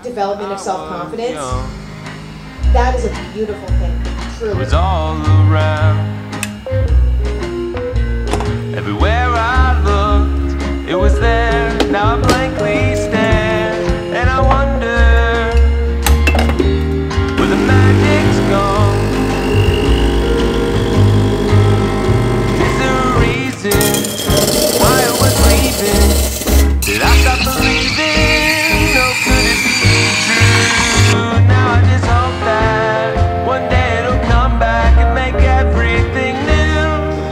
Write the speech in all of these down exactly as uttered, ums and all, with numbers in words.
development of self-confidence. That is a beautiful thing, truly. It was all around. Everywhere I looked, it was there. Now I blankly stare, and I wonder where the magic's gone. Is there a reason why it was leaving? Did I stop believing? No, could it be true? Now I just hope that one day it'll come back and make everything new.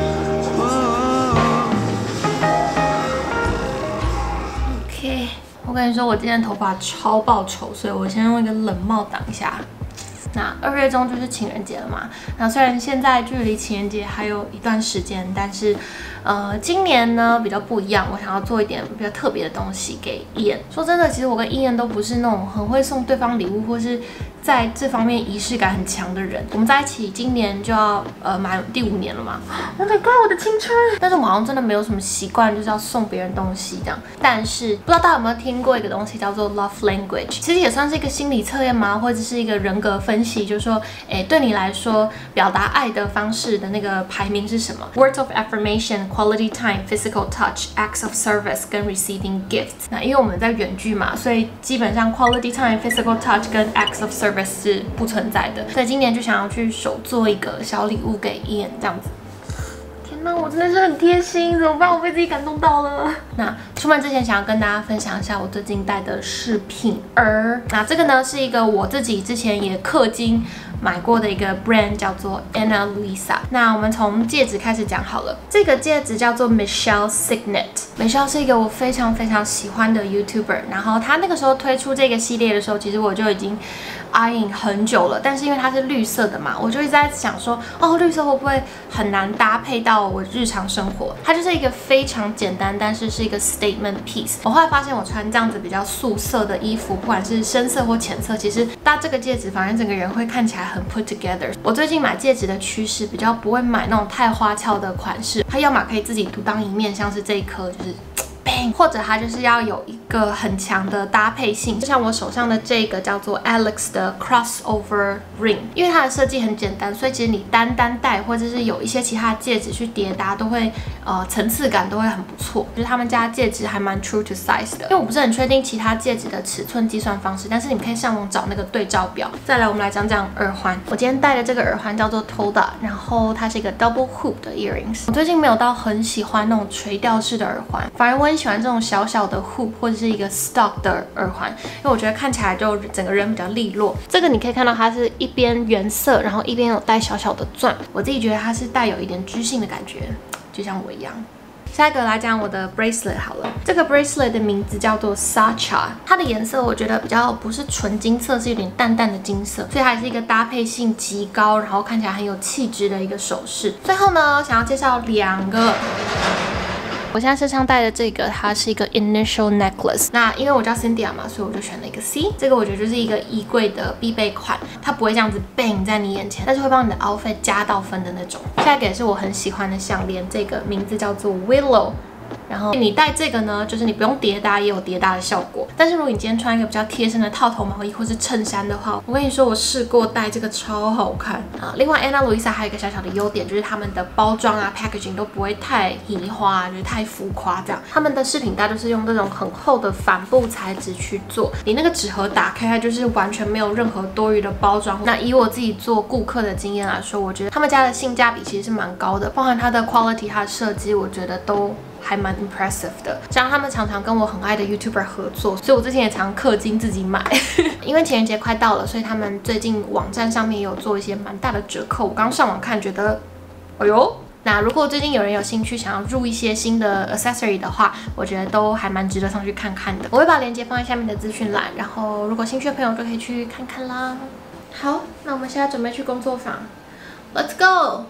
OK， 我跟你说，我今天头发超爆丑，所以我先用一个冷帽挡一下。那二月中就是情人节了嘛，那虽然现在距离情人节还有一段时间，但是，呃，今年呢比较不一样，我想要做一点比较特别的东西给伊恩。说真的，其实我跟伊恩都不是那种很会送对方礼物，或是在这方面仪式感很强的人。我们在一起今年就要呃满第五年了嘛 ，Oh my god， 我的青春！但是我好像真的没有什么习惯，就是要送别人东西这样。但是不知道大家有没有听过一个东西叫做 love language， 其实也算是一个心理测验嘛，或者是一个人格分析，就是说，哎，对你来说表达爱的方式的那个排名是什么 ？Words of affirmation、quality time、physical touch、acts of service 跟 receiving gifts。那因为我们在远距嘛，所以基本上 quality time、physical touch 跟 acts of service 是不存在的。所以今年就想要去手做一个小礼物给Ian这样子。天哪，我真的是很贴心，怎么办？我被自己感动到了。那出门之前想要跟大家分享一下我最近戴的饰品儿。那这个呢是一个我自己之前也氪金买过的一个 brand， 叫做 Ana Luisa。那我们从戒指开始讲好了。这个戒指叫做 Michelle Signet。Michelle 是一个我非常非常喜欢的 YouTuber， 然后她那个时候推出这个系列的时候，其实我就已经 eyeing 很久了，但是因为它是绿色的嘛，我就一直在想说，哦，绿色会不会很难搭配到我日常生活？它就是一个非常简单，但是是一个 statement piece。我后来发现，我穿这样子比较素色的衣服，不管是深色或浅色，其实搭这个戒指，反正整个人会看起来很 put together。我最近买戒指的趋势比较不会买那种太花俏的款式，它要么可以自己独当一面，像是这一颗就是。或者它就是要有一个很强的搭配性，就像我手上的这个叫做 Alex 的 crossover ring， 因为它的设计很简单，所以其实你单单戴或者是有一些其他的戒指去叠搭，都会呃层次感都会很不错。就是他们家戒指还蛮 true to size 的，因为我不是很确定其他戒指的尺寸计算方式，但是你们可以上网找那个对照表。再来，我们来讲讲耳环。我今天戴的这个耳环叫做 Toda， 然后它是一个 double hoop 的 earrings。我最近没有到很喜欢那种垂吊式的耳环，反而我很喜欢这种小小的 hoop 或者是一个 stock 的耳环，因为我觉得看起来就整个人比较利落。这个你可以看到它是一边原色，然后一边有带小小的钻，我自己觉得它是带有一点知性的感觉，就像我一样。下一个来讲我的 bracelet 好了，这个 bracelet 的名字叫做 Sacha， 它的颜色我觉得比较不是纯金色，是有点淡淡的金色，所以它也是一个搭配性极高，然后看起来很有气质的一个首饰。最后呢，想要介绍两个。我现在身上戴的这个，它是一个 initial necklace。那因为我叫 Cynthia 嘛，所以我就选了一个 C。这个我觉得就是一个衣柜的必备款，它不会这样子 bang 在你眼前，但是会帮你的 outfit 加到分的那种。下一个也是我很喜欢的项链，这个名字叫做 Willow。然后你戴这个呢，就是你不用叠搭，也有叠搭的效果。但是如果你今天穿一个比较贴身的套头毛衣或是衬衫的话，我跟你说，我试过戴这个超好看啊。另外 Ana Luisa 还有一个小小的优点，就是他们的包装啊 packaging 都不会太移花，就是太浮夸这样。他们的饰品袋都是用这种很厚的帆布材质去做，你那个纸盒打开，它就是完全没有任何多余的包装。那以我自己做顾客的经验来说，我觉得他们家的性价比其实是蛮高的，包含它的 quality、它的设计，我觉得都还蛮 impressive 的，加上他们常常跟我很爱的 YouTuber 合作，所以我之前也常氪金自己买。因为情人节快到了，所以他们最近网站上面也有做一些蛮大的折扣。我刚上网看，觉得，哎呦，那如果最近有人有兴趣想要入一些新的 accessory 的话，我觉得都还蛮值得上去看看的。我会把链接放在下面的资讯栏，然后如果兴趣的朋友就可以去看看啦。好，那我们现在准备去工作坊 ，Let's go。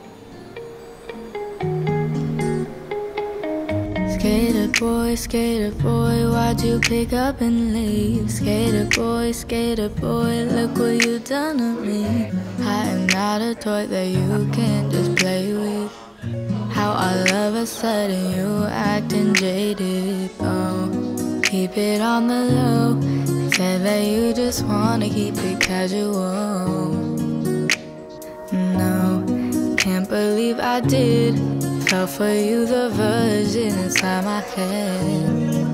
Skater boy, skater boy, why'd you pick up and leave? Skater boy, skater boy, look what you done to me. I am not a toy that you can just play with. How all of a sudden you acting jaded, oh. Keep it on the low, Said that you just wanna keep it casual. No, can't believe I did. Fell for you, the version inside my head.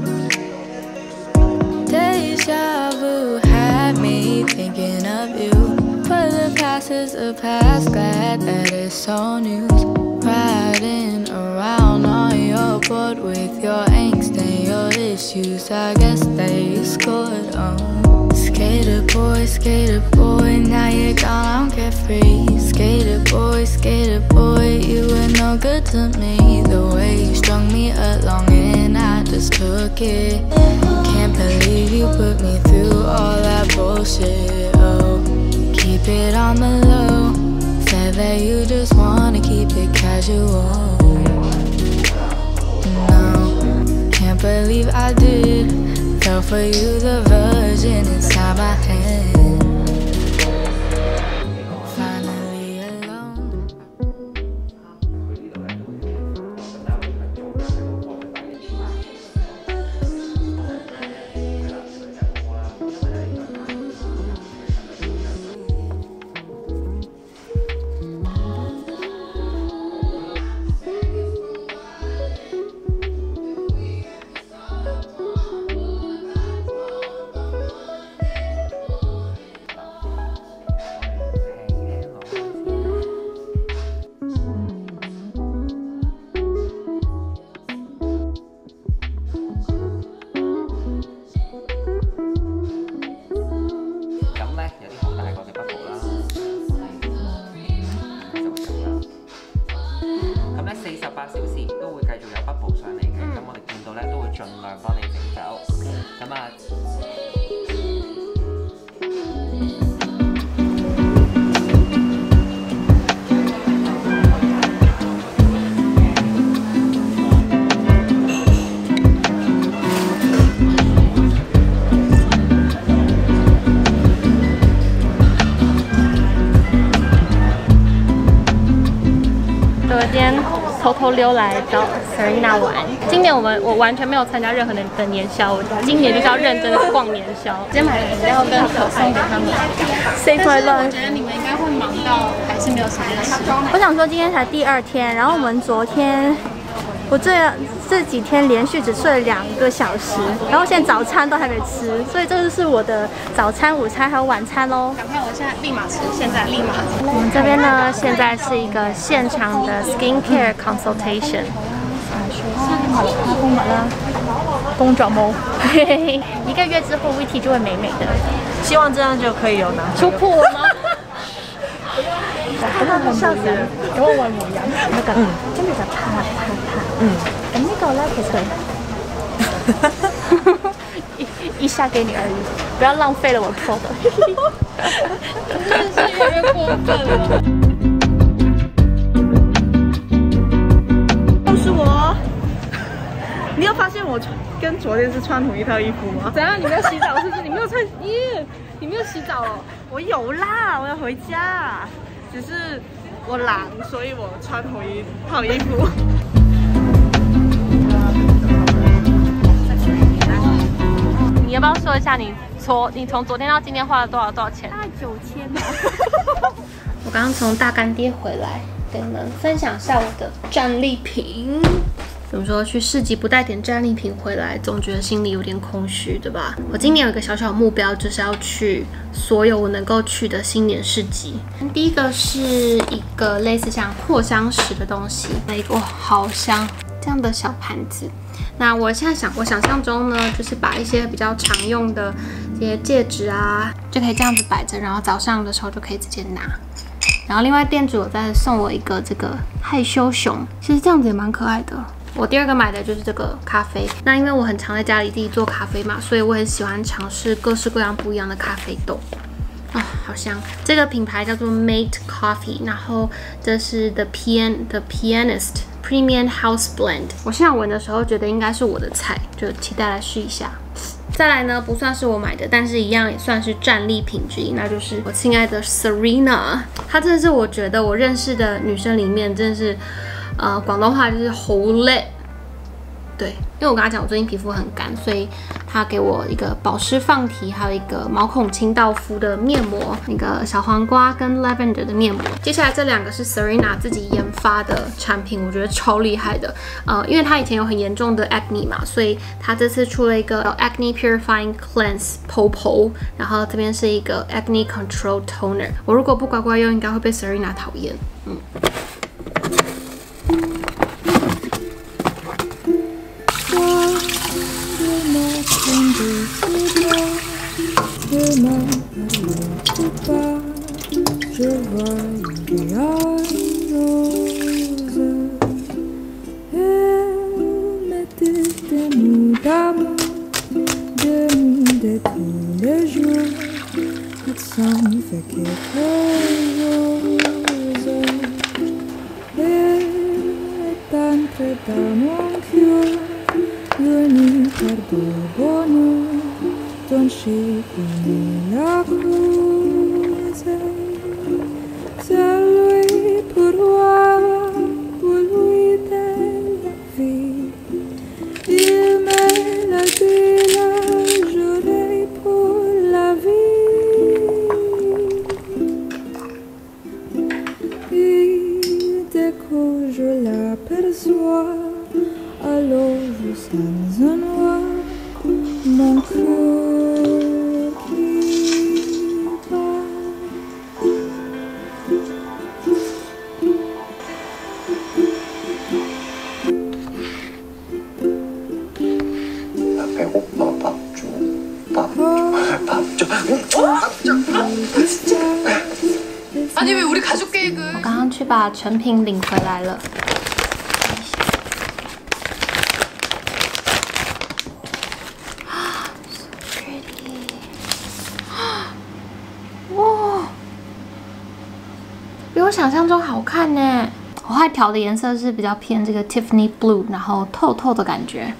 Deja vu had me thinking of you. But the past is the past, glad that it's all news. Riding around on your board with your angst and your issues, I guess they scored on. Skater boy, skater boy, now you're gone, I'm carefree. Skater boy, skater boy, you were no good to me. The way you strung me along and I just took it. Can't believe you put me through all that bullshit, oh. Keep it on the low. Said that you just wanna keep it casual. No, can't believe I did. Fell for you, the version inside my head. Finally alone. 偷偷溜来找 Serena 玩。今年我们我完全没有参加任何的的年宵，我今年就是要认真的逛年宵。今天买了饮料跟可颂给他们。Save my life。我觉得你们应该会忙到还是没有时间吃。 我想说今天才第二天，然后我们昨天。 我这这几天连续只睡了两个小时，然后现在早餐都还没吃，所以这就是我的早餐、午餐还有晚餐喽。 赶快，我现在立马吃，现在立马。 我们这边呢，现在是一个现场的 skincare consultation。公马啦，公爪毛。一个月之後 Vicky 就會美美的。 希望這樣就可以有拿出鋪了嗎？ 睇下個笑容，咁我為模樣，那個，跟住就拍拍拍。嗯，咁呢個咧其實一一下給你而已，不要浪費了我 product。 真的是越來越過分了。 又是我。你有發現我跟昨天是穿同一套衣服嗎？ 怎樣？你沒有洗澡是不是？你沒有穿衣？你沒有洗澡哦？ 我有啦，我要回家。 只是我懶，所以我穿同一套衣服。 你要不要說一下你從你從昨天到今天花了多少多少錢？ 大概九千吧。我剛剛從大乾爹回來，跟你們分享一下我的戰利品。 怎麼說？去市集不帶點戰利品回來，總覺得心裡有點空虛，對吧？我今年有一個小小目標，就是要去所有我能夠去的新年市集。第一個是一個類似像擴香石的東西，那一個哇，好香！這樣的小盤子。那我現在想，我想象中呢，就是把一些比較常用的這些戒指啊，就可以這樣子擺着，然後早上的時候就可以直接拿。 然後另外店主有在送我一個這個害羞熊，其實這樣子也蠻可愛的。我第二個買的就是這個咖啡。那因為我很常在家裡自己做咖啡嘛，所以我很喜歡嘗試各式各樣不一樣的咖啡豆。啊，好香！這個品牌叫做 Mate Coffee， 然後這是 The Pian The Pianist Premium House Blend。我現在聞的時候覺得應該是我的菜，就期待來試一下。 再來呢，不算是我買的，但是一樣也算是戰利品之一，那就是我親愛的 Serena。她真的是我覺得我認識的女生裡面，真的是，呃，廣東話就是好叻，對， 因为我跟他讲我最近皮肤很干，所以他给我一个保湿放题，还有一个毛孔清道夫的面膜，那个小黄瓜跟 lavender 的面膜。接下来这两个是 Serena 自己研发的产品，我觉得超厉害的。呃，因为他以前有很严重的 acne 嘛，所以他这次出了一个 acne purifying cleanse P O P O， 然后这边是一个 acne control toner。我如果不乖乖用，应该会被 Serena 讨厌。嗯。 아니 왜 우리 가족 계획을? 我刚刚去把成品领回来了。哇，比我想象中好看呢！我还调的颜色是比较偏这个 Tiffany Blue， 然后透透的感觉。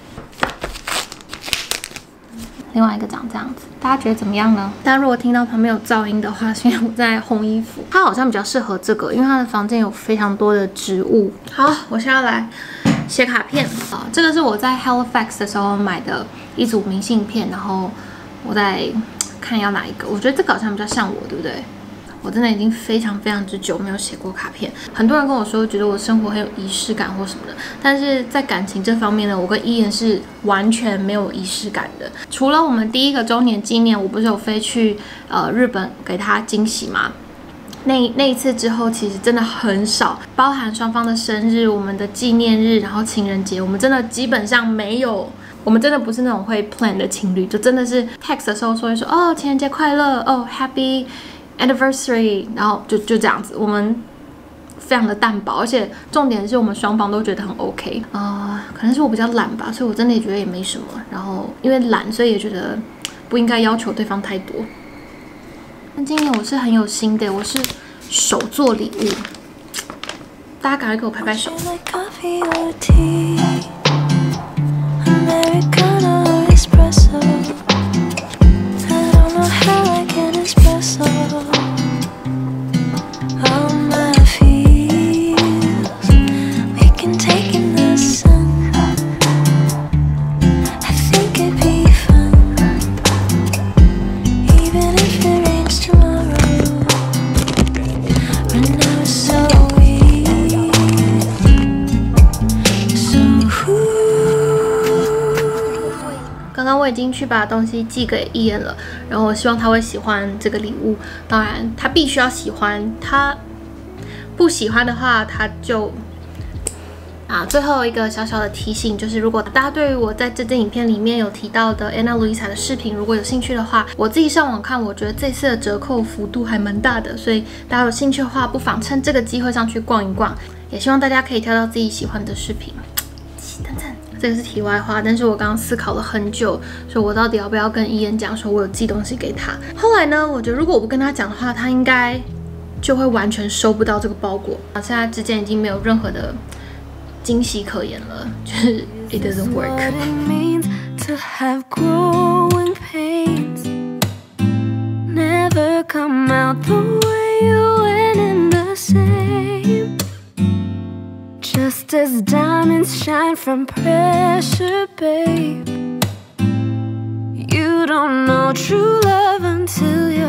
另外一个长这样子，大家觉得怎么样呢？大家如果听到旁边有噪音的话，是因为我在烘衣服。它好像比较适合这个，因为它的房间有非常多的植物。好，我现在来写卡片啊，这个是我在 Halifax 的时候买的一组明信片，然后我在看要哪一个。我觉得这个好像比较像我，对不对？我真的已经非常非常之久没有写过卡片。很多人跟我说，觉得我生活很有仪式感或什么的，但是在感情这方面呢，我跟伊言是完全没有仪式感的。除了我们第一个周年纪念，我不是有飞去呃日本给他惊喜吗？那那一次之后，其实真的很少，包含双方的生日、我们的纪念日，然后情人节，我们真的基本上没有。我们真的不是那种会 plan 的情侣，就真的是 text 的时候说一说哦情人节快乐哦 happy anniversary， 然后就就这样子，我们非常的淡薄，而且重点是我们双方都觉得很 OK 啊、呃，可能是我比较懒吧，所以我真的也觉得也没什么。然后因为懒，所以也觉得不应该要求对方太多。但今年我是很有心的，我是手做礼物，大家赶快给我拍拍手。刚刚我已经去把东西寄给伊言了，然后我希望他会喜欢这个礼物。当然，他必须要喜欢，他不喜欢的话，他就啊。最后一个小小的提醒就是，如果大家对于我在这支影片里面有提到的 Ana Luisa 的视频，如果有兴趣的话，我自己上网看，我觉得这次的折扣幅度还蛮大的，所以大家有兴趣的话，不妨趁这个机会上去逛一逛。也希望大家可以挑到自己喜欢的视频。等等。这个是题外话，但是我刚刚思考了很久，说我到底要不要跟伊言讲，说我有寄东西给他。后来呢，我觉得如果我不跟他讲的话，他应该就会完全收不到这个包裹。现在之间已经没有任何的惊喜可言了，就是 it doesn't work。Just soft as diamonds shine from pressure, babe. You don't know true love until you're